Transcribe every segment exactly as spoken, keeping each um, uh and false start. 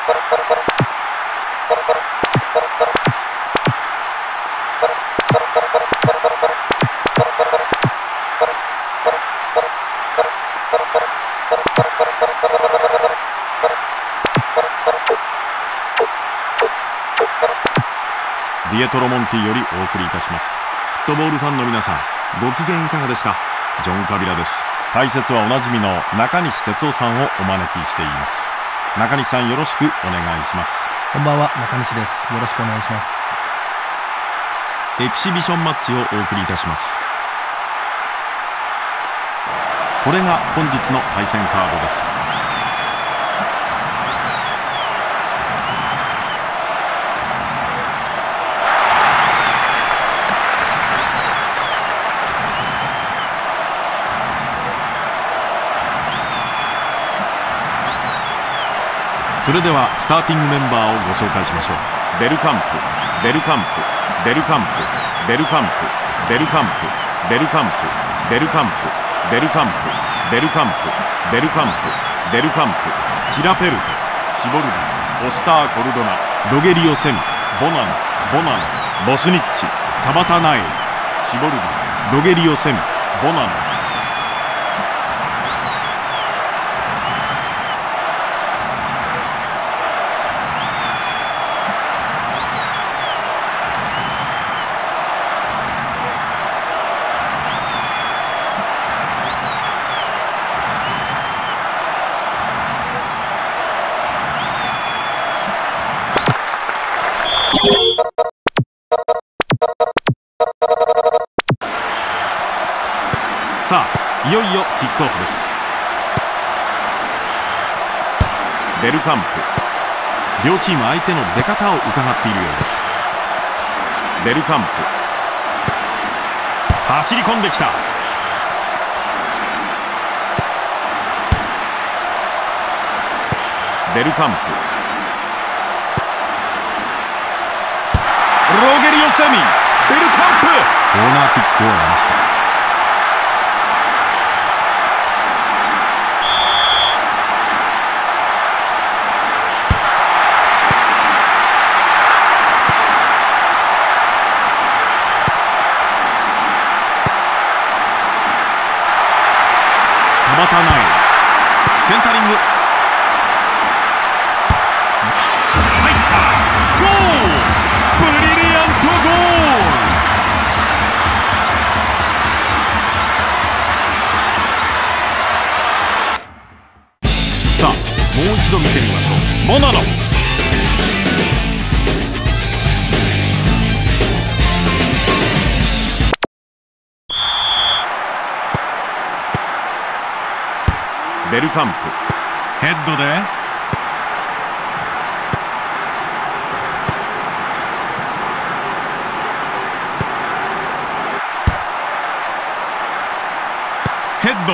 ピエトロ・モンティよりお送りいたします。フットボールファンの皆さん、ご機嫌いかがですか。ジョン・カビラです。解説はおなじみの中西哲夫さんをお招きしています。中西さん、よろしくお願いします。 こんばんは、中西です。よろしくお願いします。 エキシビションマッチをお送りいたします。これが本日の対戦カードです。それではスターティングメンバーをご紹介しましょう。ベルカンプ、ベルカンプ、ベルカンプ、ベルカンプ、ベルカンプ、ベルカンプ、ベルカンプ、ベルカンプ、ベルカンプ、ベルカンプ、ベルカンプ、チラペルト、シボルディ、オスター・コルドナ、ロゲリオ・セミ、ボナナ、ボナナ、ボスニッチ、タバタナエル、シボルディ、ロゲリオ・セミ、ボナナ。さあ、いよいよキックオフです。ベルカンプ、両チーム相手の出方を伺っているようです。ベルカンプ、走り込んできた。ベルカンプ、ロゲリオ・セミ、ベルカンプ、コーナーキックを得ました。タバタナエル、センタリング、入った、ゴール、ブリリアントゴール。さあ、もう一度見てみましょう。モナノ、ベルカンプ、ヘッドでヘッド、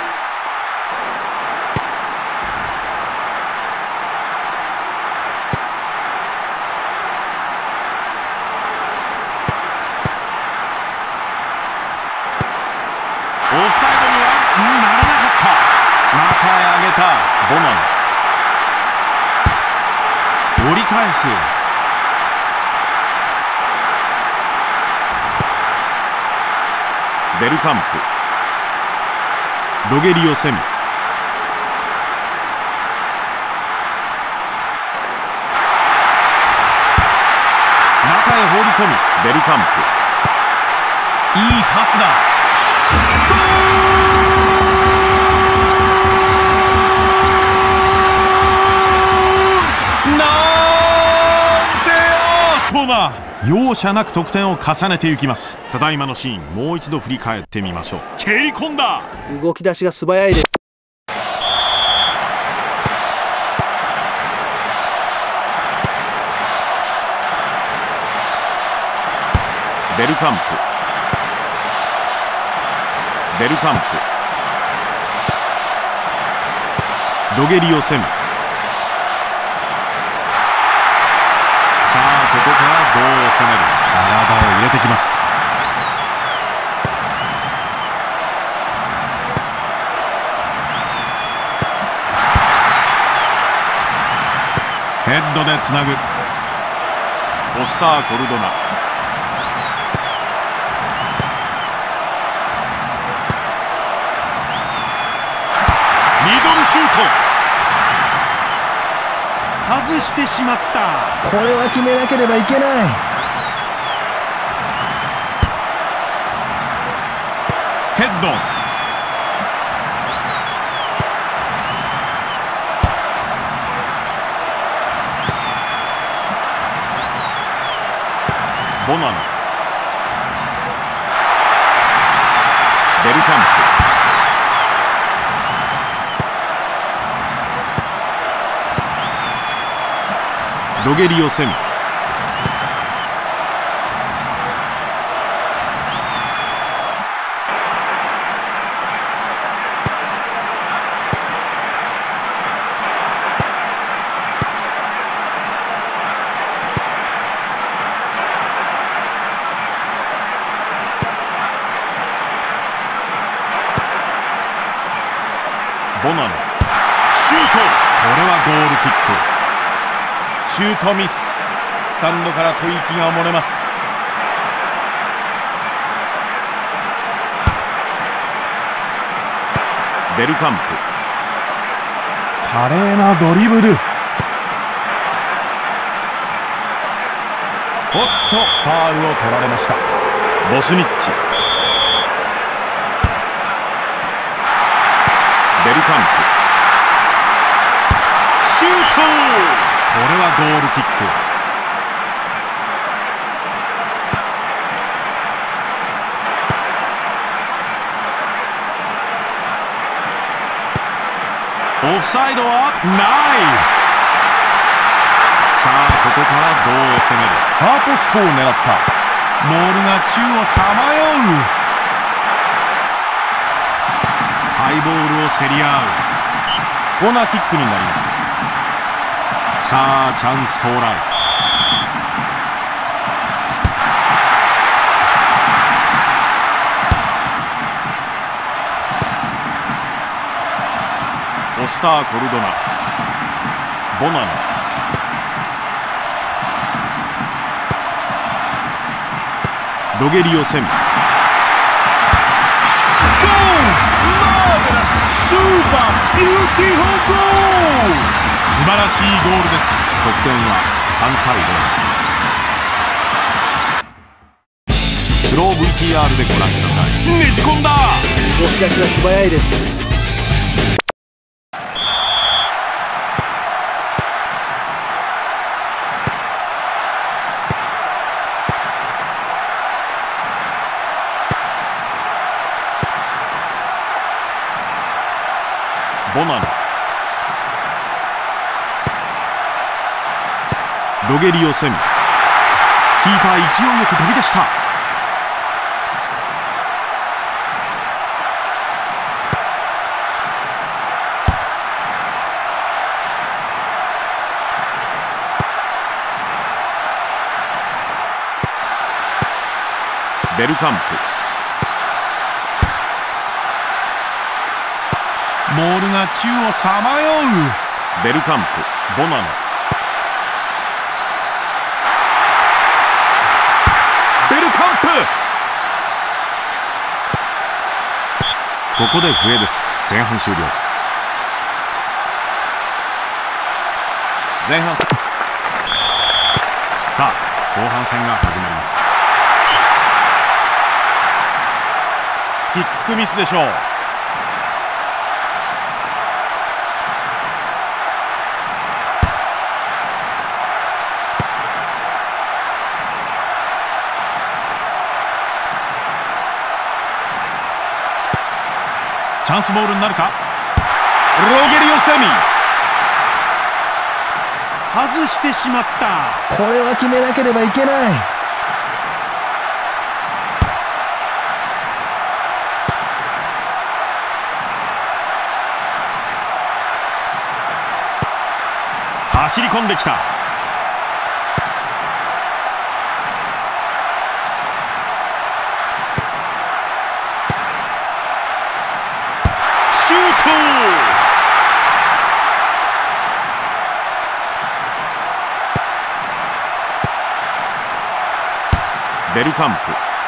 オフサイドにはならなかった。中へ上げたボナン、折り返す。ベルカンプ、ロゲリオ・セミ、中へ放り込み、ベルカンプ、いいパスだ。ゴール、容赦なく得点を重ねていきます。ただいまのシーン、もう一度振り返ってみましょう。蹴り込んだ。 動き出しが素早いです。 ベルカンプ、ベルカンプ、ロゲリオ・セミ。さあ、ここからどう攻める。体を入れてきます。ヘヘッドでつなぐ。オスター・コルドナ。ミドルシュート。外してしまった。 これは決めなければいけない。 ヘッド。ボナノ。ベルカンプ。ロゲリオセミ。ボナノ。シュート。これはゴールキック。シュートミス。スタンドから吐息が漏れます。ベルカンプ。華麗なドリブル。おっとファールを取られました。ボスニッチ。ベルカンプ。シュート。これはゴールキック。オフサイドはない。さあここからどう攻める。ファーポストを狙った。ボールが宙をさまよう。ハイボールを競り合う。コーナーキックになります。さあチャンス到来。オスター・コルドナ。ボナノ。ロゲリオセミ。ゴール。スーパービューティフルゴール。素晴らしいゴールです。得点はさんたいゼロ。スロー ブイティーアール でご覧ください。ねじ込んだ。 動き出しが素早いです。 ボナノ。ロゲリオセミ。キーパー勢いよく飛び出した。ベルカンプ。ボールが宙をさまよう。ベルカンプ。ボナノ。ベルカンプ。ここで笛です。前半終了。前半さあ後半戦が始まります。キックミスでしょう。チャンスボールになるか。ロゲリオセミ。外してしまった。 これは決めなければいけない。 走り込んできた。シュート。 ベルカンプ、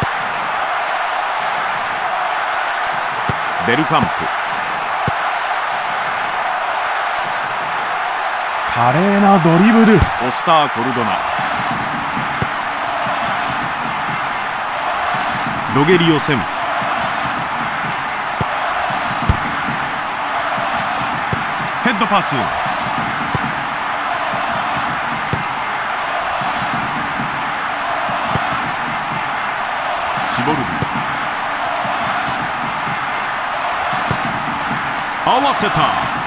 ベルカンプ、 華麗なドリブル。 オスター・コルドナ、ロゲリオセン、ヘッドパス、シボルディ、合わせた。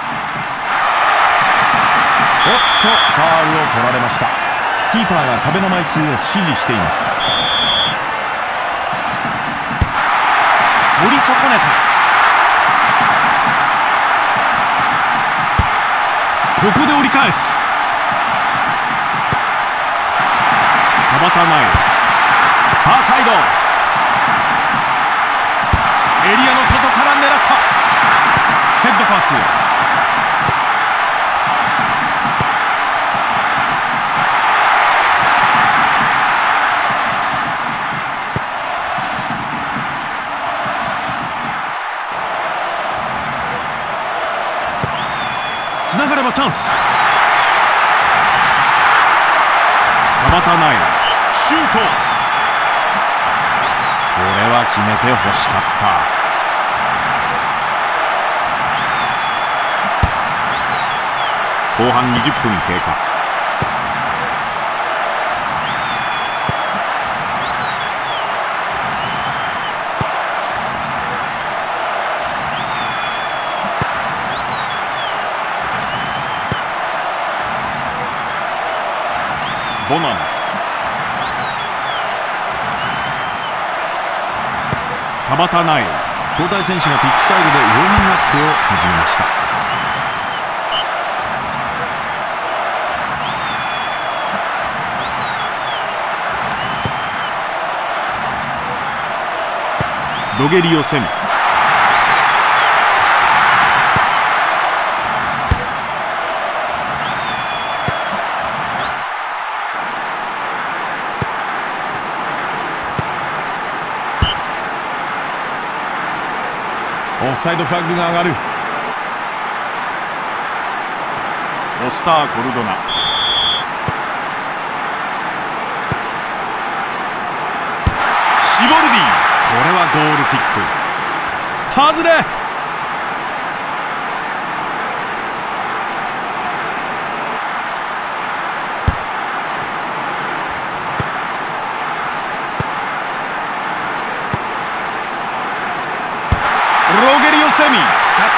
おっとファールを取られました。キーパーが壁の枚数を指示しています。 取り損ねた。ここで折り返す。田端前、ファーサイド、エリアの外から狙った。ヘッドパス、つながればチャンス。田端前、シュート。これは決めて欲しかった。後半にじゅっぷん経過。ボナン、田端苗、 交代選手がピッチサイドでウォーミングアップを始めました。 ロゲリオセン、 オフサイドフラッグが上がる。 オスター・コルドナ、シボルディ、これはゴールキック。外れ。ロゲリオセミ、キャッチできない。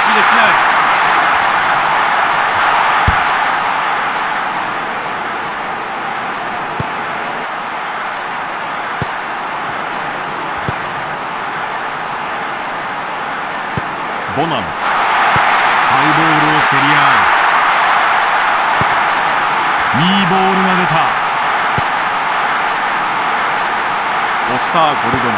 ボナン、ハイボールを競り合う。いいボールが出た。オスター・コルドナ、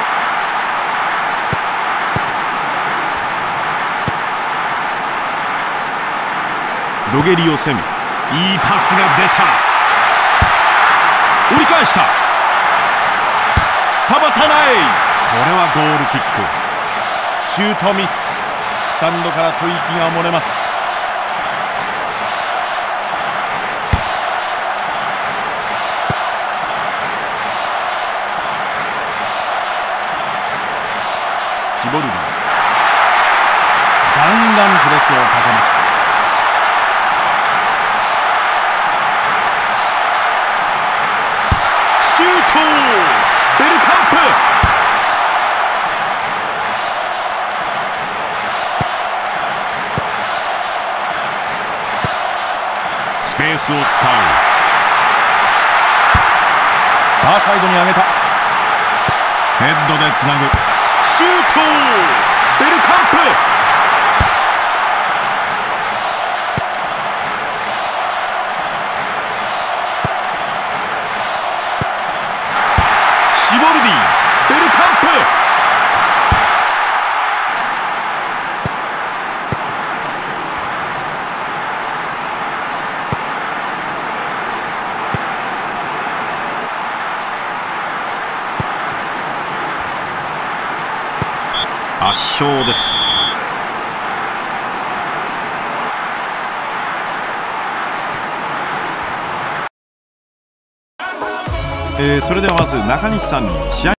ロゲリオセミ、いいパスが出た。折り返した。田端苗、これはゴールキック。シュートミス。スタンドから吐息が漏れます。シボルディ、ガンガンプレスをかけます。シュート、ベルカンプ。スペースを使う。ファーサイドに上げた。ヘッドでつなぐ。シュート、ベルカンプ。シボルディ、ベルカンプ。 圧勝です。えー、それではまず中西さんに試合